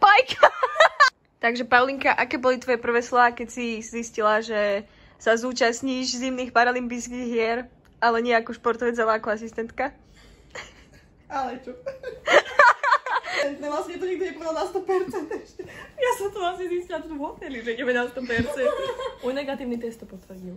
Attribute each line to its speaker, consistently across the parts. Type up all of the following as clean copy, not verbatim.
Speaker 1: bajka. Takže Paulinka, aké boli tvoje prvé slová, keď si zistila, že sa zúčastníš zimných paralympijských hier, ale nie ako športovec, ale ako asistentka?
Speaker 2: Ale čo? Vlastne to nikto nepovedal na 100% ešte. Ja som to vlastne zistila tu v hoteli, že ideme na 100%. Môj negatívny test to potvrdil.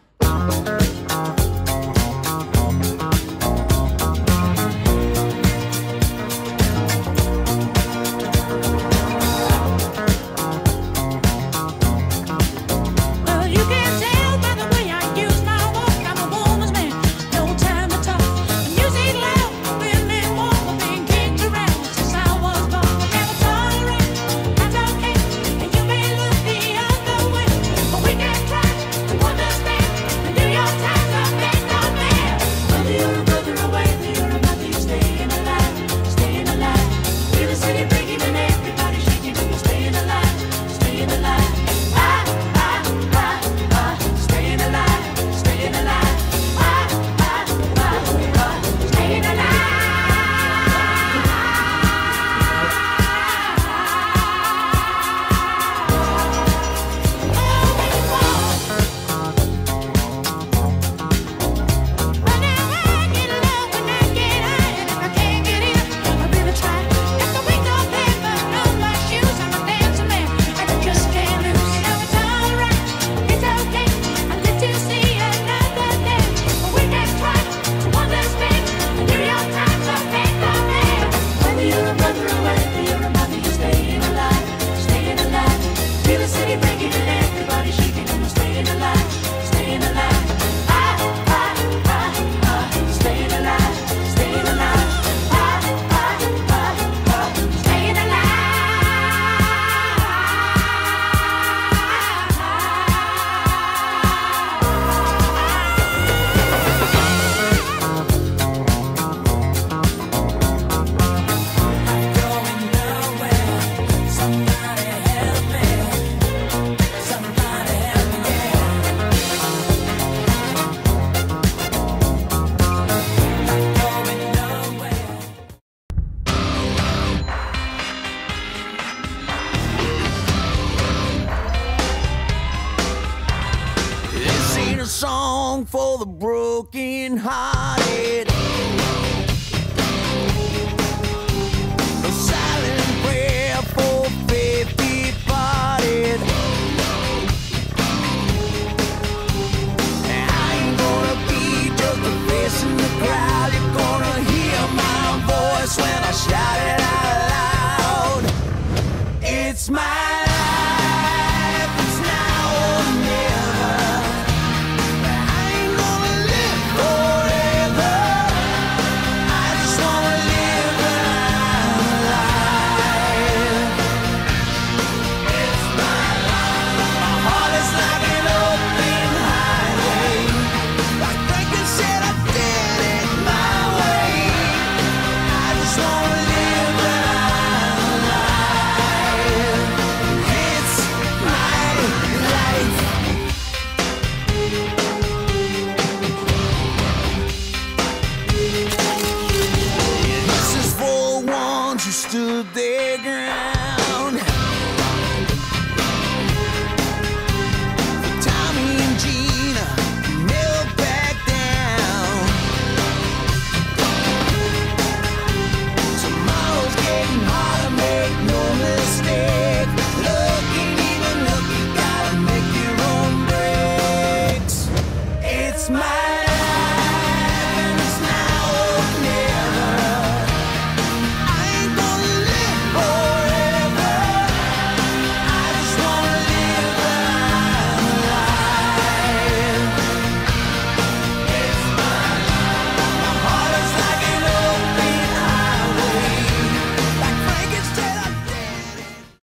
Speaker 3: Song for the broken hearted, a silent prayer for faith departed. I ain't gonna be just a face in the crowd. You're gonna hear my voice when I shout it out loud. It's my life, it's now or never. Stood their ground. Tommy and Gina never back down. Tomorrow's getting harder, make no mistake. Look ain't even look, you gotta make your own breaks. It's my